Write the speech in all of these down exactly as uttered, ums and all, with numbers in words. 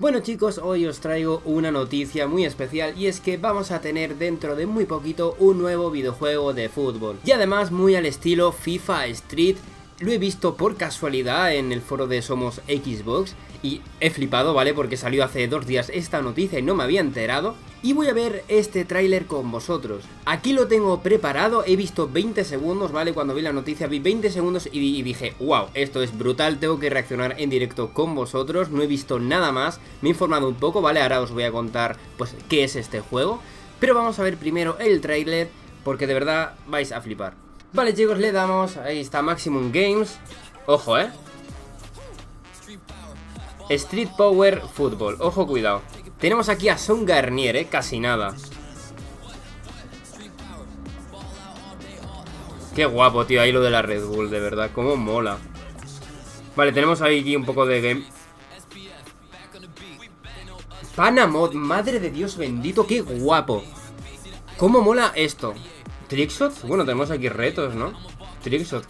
Bueno chicos, hoy os traigo una noticia muy especial y es que vamos a tener dentro de muy poquito un nuevo videojuego de fútbol. Y además muy al estilo FIFA Street. Lo he visto por casualidad en el foro de Somos Xbox y he flipado, ¿vale? Porque salió hace dos días esta noticia y no me había enterado. Y voy a ver este tráiler con vosotros. Aquí lo tengo preparado, he visto veinte segundos, ¿vale? Cuando vi la noticia vi veinte segundos y, y dije, wow, esto es brutal, tengo que reaccionar en directo con vosotros. No he visto nada más, me he informado un poco, ¿vale? Ahora os voy a contar, pues, qué es este juego. Pero vamos a ver primero el tráiler, porque de verdad vais a flipar. Vale chicos, le damos, ahí está Maximum Games. Ojo, eh Street Power Football, ojo, cuidado. Tenemos aquí a Son Garnier, eh, casi nada. Qué guapo, tío, ahí lo de la Red Bull, de verdad, cómo mola. Vale, tenemos ahí aquí un poco de game. Panamod, madre de Dios bendito, qué guapo. Cómo mola esto. Trickshot, bueno, tenemos aquí retos, ¿no? Trickshot.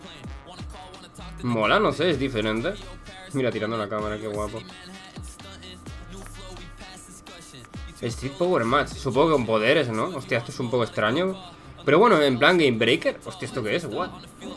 Mola, no sé, es diferente. Mira, tirando la cámara, qué guapo. Street Power Match, supongo que con poderes, ¿no? Hostia, esto es un poco extraño. Pero bueno, en plan Game Breaker. Hostia, ¿esto qué es? What?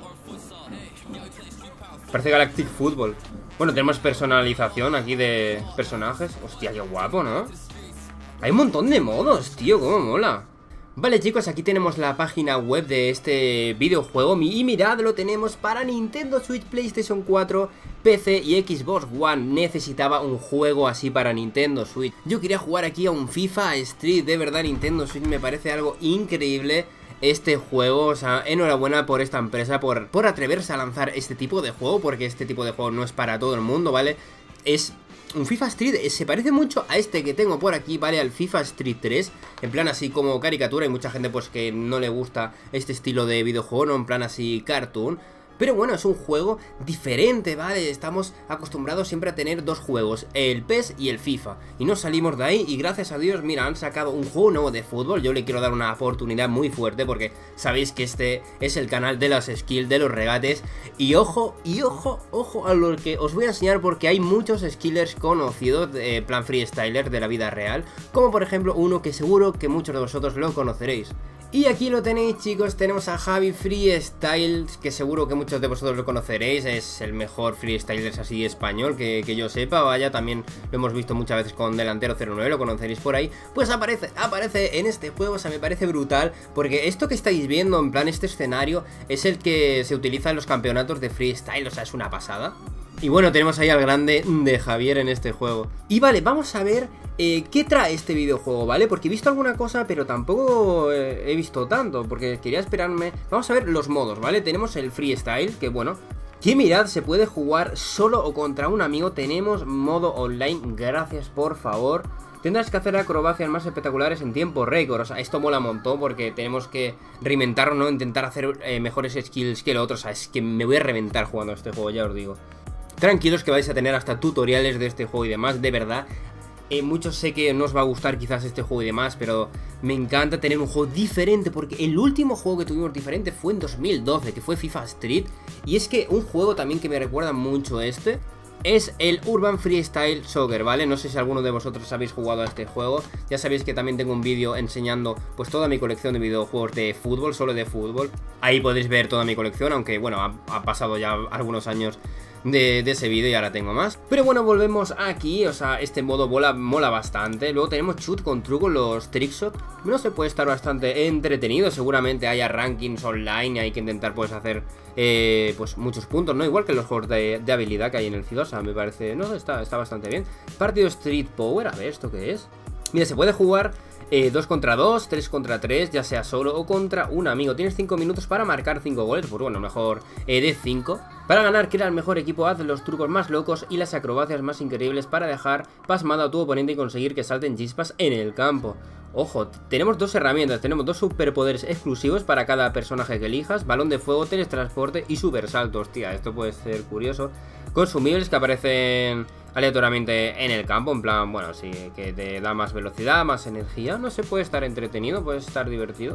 Parece Galactic Football. Bueno, tenemos personalización aquí de personajes. Hostia, qué guapo, ¿no? Hay un montón de modos, tío, cómo mola. Vale chicos, aquí tenemos la página web de este videojuego y mirad, lo tenemos para Nintendo Switch, PlayStation cuatro, P C y Xbox One. Necesitaba un juego así para Nintendo Switch. Yo quería jugar aquí a un FIFA Street, de verdad Nintendo Switch me parece algo increíble este juego. O sea, enhorabuena por esta empresa, por, por atreverse a lanzar este tipo de juego, porque este tipo de juego no es para todo el mundo, ¿vale? Es un FIFA Street, se parece mucho a este que tengo por aquí, ¿vale? Al FIFA Street tres, en plan así como caricatura. Hay mucha gente pues que no le gusta este estilo de videojuego, ¿no? En plan así cartoon. Pero bueno, es un juego diferente, ¿vale? Estamos acostumbrados siempre a tener dos juegos, el P E S y el FIFA. Y no salimos de ahí y gracias a Dios, mira, han sacado un juego nuevo de fútbol. Yo le quiero dar una oportunidad muy fuerte porque sabéis que este es el canal de las skills, de los regates. Y ojo, y ojo, ojo a lo que os voy a enseñar, porque hay muchos skillers conocidos, de plan freestyler de la vida real. Como por ejemplo uno que seguro que muchos de vosotros lo conoceréis. Y aquí lo tenéis chicos, tenemos a Javi Freestyle, que seguro que muchos de vosotros lo conoceréis. Es el mejor freestyler así español que, que yo sepa, vaya, también lo hemos visto muchas veces con Delantero cero nueve, lo conoceréis por ahí. Pues aparece, aparece en este juego, o sea, me parece brutal, porque esto que estáis viendo, en plan este escenario, es el que se utiliza en los campeonatos de freestyle, o sea, es una pasada. Y bueno, tenemos ahí al grande de Javier en este juego. Y vale, vamos a ver eh, qué trae este videojuego, ¿vale? Porque he visto alguna cosa, pero tampoco eh, he visto tanto, porque quería esperarme. Vamos a ver los modos, ¿vale? Tenemos el freestyle, que bueno, que mirad, se puede jugar solo o contra un amigo. Tenemos modo online, gracias por favor. Tendrás que hacer acrobacias más espectaculares en tiempo récord. O sea, esto mola un montón porque tenemos que reinventarnos, ¿no? Intentar hacer eh, mejores skills que el otro. O sea, es que me voy a reventar jugando a este juego, ya os digo. Tranquilos que vais a tener hasta tutoriales de este juego y demás, de verdad. Eh, muchos sé que no os va a gustar quizás este juego y demás, pero me encanta tener un juego diferente, porque el último juego que tuvimos diferente fue en dos mil doce, que fue FIFA Street. Y es que un juego también que me recuerda mucho a este es el Urban Freestyle Soccer, ¿vale? No sé si alguno de vosotros habéis jugado a este juego. Ya sabéis que también tengo un vídeo enseñando pues toda mi colección de videojuegos de fútbol, solo de fútbol. Ahí podéis ver toda mi colección, aunque bueno, ha, ha pasado ya algunos años de, de ese vídeo y ahora tengo más. Pero bueno, volvemos aquí, o sea, este modo mola, mola bastante. Luego tenemos shoot con truco, los trickshot. No se puede estar bastante entretenido, seguramente haya rankings online y hay que intentar pues hacer eh, pues muchos puntos, ¿no? Igual que los juegos de, de habilidad que hay en el FIFA, o sea, me parece, no, está, está bastante bien. Partido Street Power, a ver, ¿esto qué es? Mira, se puede jugar Eh, dos contra dos, tres contra tres, ya sea solo o contra un amigo. Tienes cinco minutos para marcar cinco goles, pues bueno, mejor eh, de cinco. Para ganar, crea el mejor equipo, haz los trucos más locos y las acrobacias más increíbles para dejar pasmado a tu oponente y conseguir que salten chispas en el campo. Ojo, tenemos dos herramientas, tenemos dos superpoderes exclusivos para cada personaje que elijas: balón de fuego, teletransporte y super salto. Hostia, esto puede ser curioso. Consumibles que aparecen aleatoriamente en el campo, en plan, bueno, sí, que te da más velocidad, más energía. No se puede estar entretenido, puede estar divertido.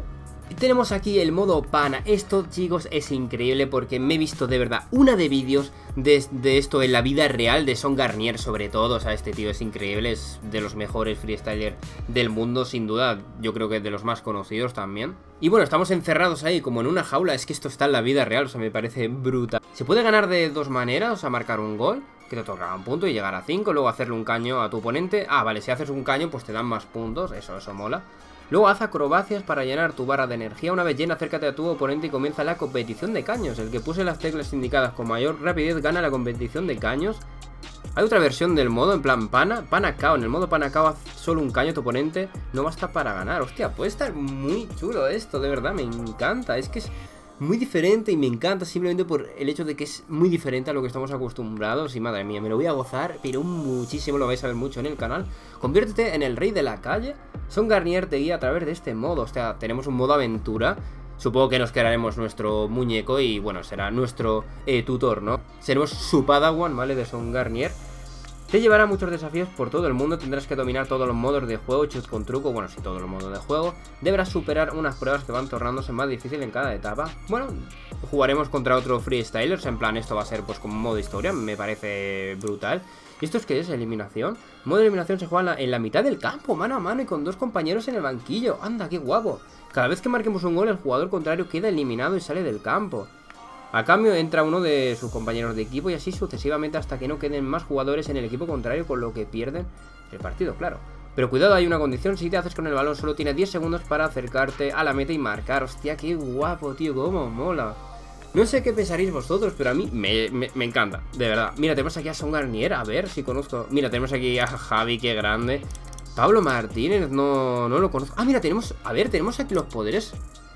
Y tenemos aquí el modo pana. Esto, chicos, es increíble porque me he visto de verdad una de vídeos de, de esto en la vida real de Sean Garnier sobre todo. O sea, este tío es increíble, es de los mejores freestylers del mundo, sin duda. Yo creo que de los más conocidos también. Y bueno, estamos encerrados ahí como en una jaula. Es que esto está en la vida real, o sea, me parece brutal. Se puede ganar de dos maneras, o sea, marcar un gol, que te otorga un punto y llegar a cinco, luego hacerle un caño a tu oponente. Ah, vale, si haces un caño pues te dan más puntos, eso, eso mola. Luego haz acrobacias para llenar tu barra de energía. Una vez llena, acércate a tu oponente y comienza la competición de caños. El que puse las teclas indicadas con mayor rapidez gana la competición de caños. Hay otra versión del modo, en plan pana, panacao. En el modo panacao haz solo un caño a tu oponente, no basta para ganar. Hostia, puede estar muy chulo esto, de verdad, me encanta. Es que es muy diferente y me encanta simplemente por el hecho de que es muy diferente a lo que estamos acostumbrados. Y madre mía, me lo voy a gozar, pero muchísimo, lo vais a ver mucho en el canal. Conviértete en el rey de la calle. Sean Garnier te guía a través de este modo. O sea, tenemos un modo aventura. Supongo que nos crearemos nuestro muñeco y bueno, será nuestro eh, tutor, ¿no? Seremos su padawan, ¿vale? De Sean Garnier. Te llevará muchos desafíos por todo el mundo, tendrás que dominar todos los modos de juego, chut con truco, bueno, sí, todos los modos de juego. Deberás superar unas pruebas que van tornándose más difícil en cada etapa. Bueno, jugaremos contra otros freestylers, en plan, esto va a ser pues como modo historia, me parece brutal. ¿Y esto es qué es? ¿Eliminación? Modo de eliminación se juega en la, en la mitad del campo, mano a mano y con dos compañeros en el banquillo. ¡Anda, qué guapo! Cada vez que marquemos un gol, el jugador contrario queda eliminado y sale del campo. A cambio entra uno de sus compañeros de equipo y así sucesivamente hasta que no queden más jugadores en el equipo contrario, con lo que pierden el partido, claro. Pero cuidado, hay una condición, si te haces con el balón solo tienes diez segundos para acercarte a la meta y marcar. Hostia, qué guapo, tío, cómo mola. No sé qué pensaréis vosotros, pero a mí me, me, me encanta, de verdad. Mira, tenemos aquí a Sean Garnier, a ver si conozco. Mira, tenemos aquí a Javi, qué grande. Pablo Martínez, no, no lo conozco. Ah, mira, tenemos, a ver, tenemos aquí los poderes.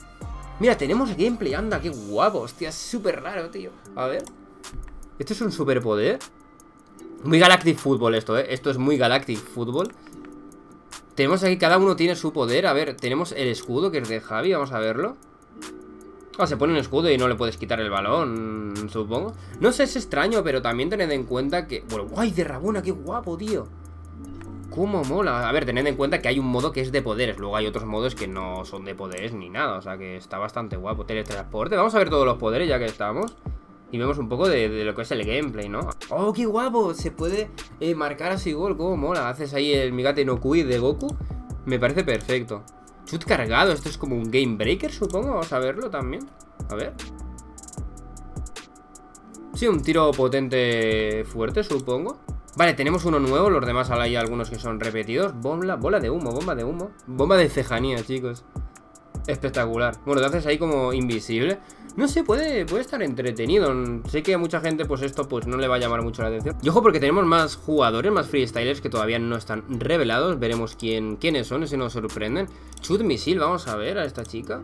Mira, tenemos gameplay, anda, qué guapo. Hostia, es súper raro, tío. A ver. ¿Esto es un superpoder? Muy Galactic Football esto, eh. Esto es muy Galactic Football. Tenemos aquí, cada uno tiene su poder. A ver, tenemos el escudo que es de Javi, vamos a verlo. Ah, se pone un escudo y no le puedes quitar el balón, supongo. No sé, es extraño, pero también tened en cuenta que... Bueno, ¡ay, de Rabona, qué guapo, tío! ¡Cómo mola! A ver, tened en cuenta que hay un modo que es de poderes. Luego hay otros modos que no son de poderes ni nada. O sea que está bastante guapo. Teletransporte. Vamos a ver todos los poderes ya que estamos. Y vemos un poco de, de lo que es el gameplay, ¿no? ¡Oh, qué guapo! Se puede eh, marcar así gol. ¡Cómo mola! Haces ahí el Migate no Kui de Goku. Me parece perfecto. Chut cargado. Esto es como un Game Breaker, supongo. Vamos a verlo también. A ver. Sí, un tiro potente fuerte, supongo. Vale, tenemos uno nuevo, los demás hay algunos que son repetidos. Bomba, bola de humo, bomba de humo. Bomba de cejanía, chicos. Espectacular. Bueno, te haces ahí como invisible. No sé, puede, puede estar entretenido. Sé que a mucha gente pues esto pues no le va a llamar mucho la atención. Y ojo porque tenemos más jugadores, más freestylers que todavía no están revelados. Veremos quién, quiénes son, si nos sorprenden. Chut misil, vamos a ver a esta chica.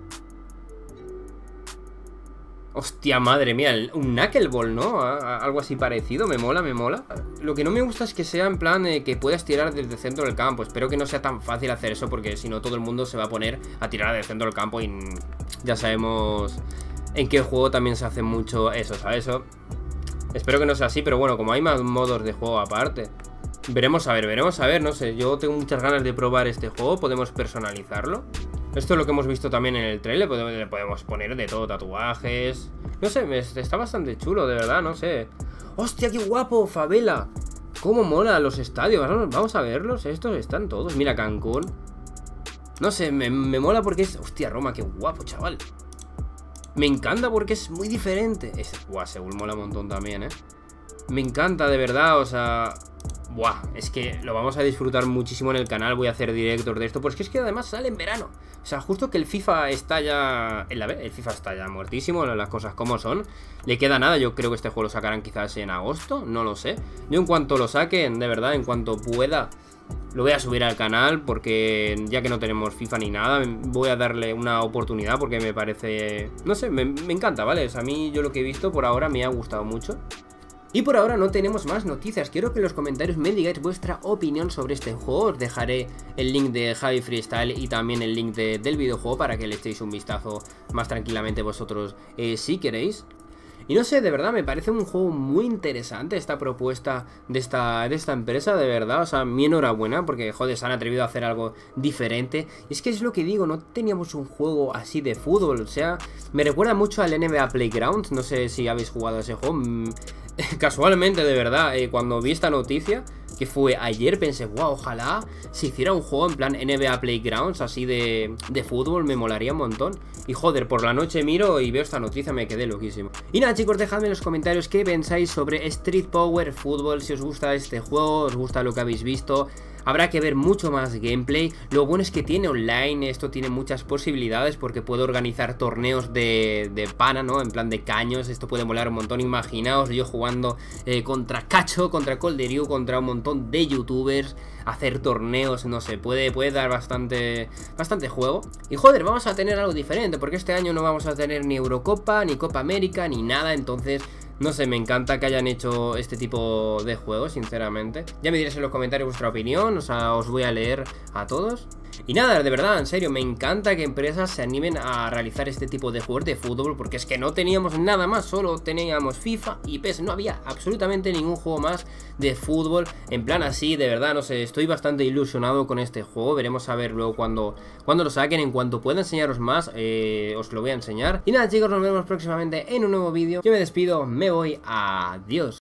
Hostia, madre mía, un knuckleball, ¿no? Algo así parecido, me mola, me mola. Lo que no me gusta es que sea en plan eh, que puedas tirar desde el centro del campo. Espero que no sea tan fácil hacer eso porque si no todo el mundo se va a poner a tirar del centro del campo y ya sabemos en qué juego también se hace mucho eso, ¿sabes? Eso. Espero que no sea así, pero bueno, como hay más modos de juego aparte. Veremos a ver, veremos a ver, no sé. Yo tengo muchas ganas de probar este juego, podemos personalizarlo. Esto es lo que hemos visto también en el trailer. Le podemos poner de todo, tatuajes. No sé, está bastante chulo, de verdad, no sé. ¡Hostia, qué guapo! Favela. Cómo mola los estadios. Vamos a verlos, estos están todos. Mira, Cancún. No sé, me, me mola porque es... Hostia, Roma, qué guapo, chaval. Me encanta porque es muy diferente. Es... Buah, Seúl mola un montón también, eh. Me encanta, de verdad, o sea... Buah, es que lo vamos a disfrutar muchísimo en el canal. Voy a hacer directos de esto, porque es que además sale en verano. O sea, justo que el FIFA está ya... En la B, el FIFA está ya muertísimo, las cosas como son. Le queda nada, yo creo que este juego lo sacarán quizás en agosto, no lo sé. Yo en cuanto lo saquen, de verdad, en cuanto pueda, lo voy a subir al canal, porque ya que no tenemos FIFA ni nada, voy a darle una oportunidad, porque me parece... No sé, me, me encanta, ¿vale? O sea, a mí yo lo que he visto por ahora me ha gustado mucho. Y por ahora no tenemos más noticias. Quiero que en los comentarios me digáis vuestra opinión sobre este juego. Os dejaré el link de Javi Freestyle y también el link de, del videojuego para que le echéis un vistazo más tranquilamente vosotros eh, si queréis. Y no sé, de verdad, me parece un juego muy interesante esta propuesta de esta, de esta empresa, de verdad. O sea, mi enhorabuena porque, joder, se han atrevido a hacer algo diferente. Y es que es lo que digo, no teníamos un juego así de fútbol. O sea, me recuerda mucho al N B A Playground. No sé si habéis jugado a ese juego. Casualmente, de verdad, eh, cuando vi esta noticia, que fue ayer, pensé, wow, ojalá se hiciera un juego en plan N B A Playgrounds, así de, de fútbol, me molaría un montón. Y joder, por la noche miro y veo esta noticia, me quedé loquísimo. Y nada, chicos, dejadme en los comentarios qué pensáis sobre Street Power Football, si os gusta este juego, os gusta lo que habéis visto. Habrá que ver mucho más gameplay. Lo bueno es que tiene online, esto tiene muchas posibilidades porque puedo organizar torneos de, de pana, ¿no? En plan de caños, esto puede molar un montón. Imaginaos yo jugando eh, contra Cacho, contra Colderiu, contra un montón de youtubers, hacer torneos, no sé, puede, puede dar bastante, bastante juego. Y joder, vamos a tener algo diferente porque este año no vamos a tener ni Eurocopa, ni Copa América, ni nada, entonces... No sé, me encanta que hayan hecho este tipo de juegos, sinceramente. Ya me diréis en los comentarios vuestra opinión, o sea, os voy a leer a todos. Y nada, de verdad, en serio, me encanta que empresas se animen a realizar este tipo de juegos de fútbol, porque es que no teníamos nada más, solo teníamos FIFA y P E S, no había absolutamente ningún juego más de fútbol, en plan así, de verdad, no sé, estoy bastante ilusionado con este juego, veremos a ver luego cuando, cuando lo saquen, en cuanto pueda enseñaros más, eh, os lo voy a enseñar. Y nada, chicos, nos vemos próximamente en un nuevo vídeo, yo me despido, me voy, adiós.